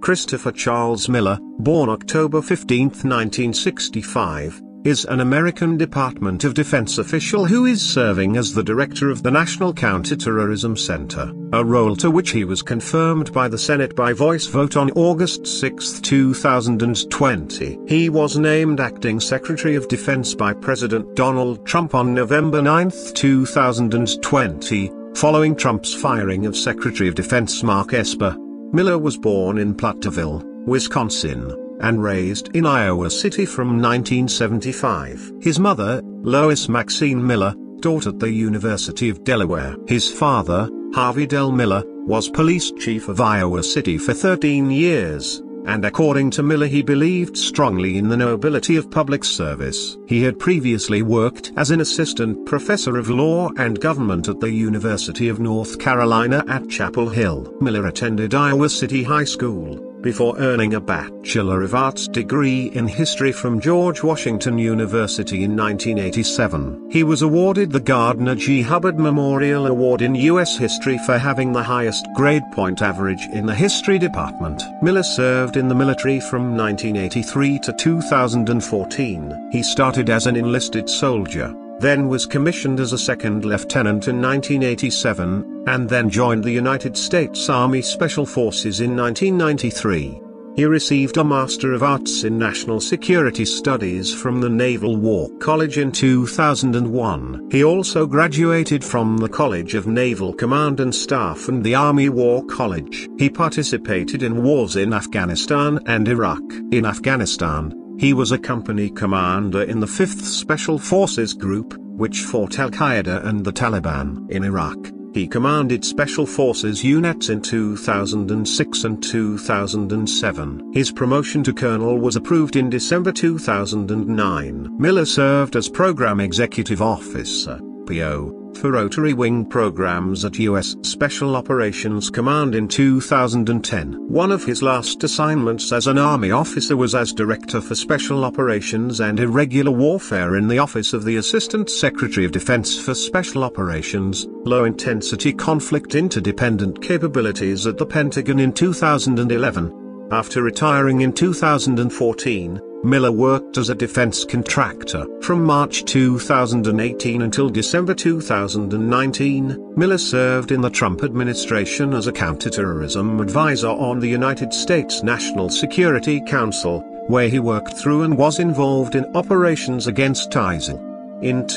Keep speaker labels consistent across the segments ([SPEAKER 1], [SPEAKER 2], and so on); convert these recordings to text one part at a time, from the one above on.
[SPEAKER 1] Christopher Charles Miller, born October 15, 1965, is an American Department of Defense official who is serving as the director of the National Counterterrorism Center, a role to which he was confirmed by the Senate by voice vote on August 6, 2020. He was named acting Secretary of Defense by President Donald Trump on November 9, 2020, following Trump's firing of Secretary of Defense Mark Esper. Miller was born in Platteville, Wisconsin, and raised in Iowa City from 1975. His mother, Lois Maxine Miller, taught at the University of Delaware. His father, Harvey Dell Miller, was police chief of Iowa City for 13 years, and according to Miller he believed strongly in the nobility of public service. He had previously worked as an assistant professor of law and government at the University of North Carolina at Chapel Hill. Miller attended Iowa City High School, before earning a Bachelor of Arts degree in history from George Washington University in 1987. He was awarded the Gardner G. Hubbard Memorial Award in U.S. history for having the highest grade point average in the history department. Miller served in the military from 1983 to 2014. He started as an enlisted soldier, then was commissioned as a second lieutenant in 1987, and then joined the United States Army Special Forces in 1993. He received a Master of Arts in National Security Studies from the Naval War College in 2001. He also graduated from the College of Naval Command and Staff and the Army War College. He participated in wars in Afghanistan and Iraq. In Afghanistan, he was a company commander in the 5th Special Forces Group, which fought Al-Qaeda and the Taliban. In Iraq, he commanded Special Forces units in 2006 and 2007. His promotion to colonel was approved in December 2009. Miller served as Program Executive Officer, PO, for Rotary Wing programs at U.S. Special Operations Command in 2010. One of his last assignments as an Army officer was as Director for Special Operations and Irregular Warfare in the Office of the Assistant Secretary of Defense for Special Operations, Low-Intensity Conflict Interdependent Capabilities at the Pentagon in 2011. After retiring in 2014, Miller worked as a defense contractor. From March 2018 until December 2019, Miller served in the Trump administration as a counterterrorism advisor on the United States National Security Council, where he worked through and was involved in operations against ISIL. In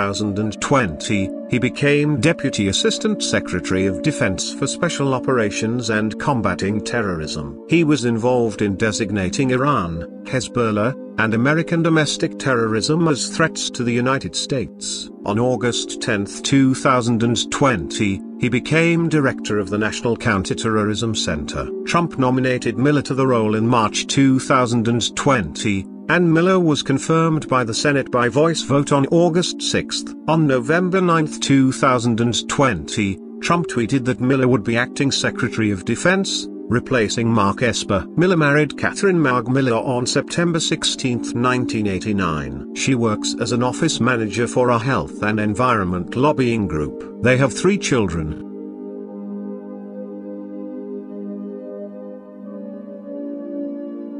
[SPEAKER 1] 2020, he became Deputy Assistant Secretary of Defense for Special Operations and Combating Terrorism. He was involved in designating Iran, Hezbollah, and American domestic terrorism as threats to the United States. On August 10, 2020, he became director of the National Counterterrorism Center. Trump nominated Miller to the role in March 2020, and Miller was confirmed by the Senate by voice vote on August 6. On November 9, 2020, Trump tweeted that Miller would be acting Secretary of Defense, replacing Mark Esper. Miller married Catherine Marg Miller on September 16, 1989. She works as an office manager for a health and environment lobbying group. They have 3 children.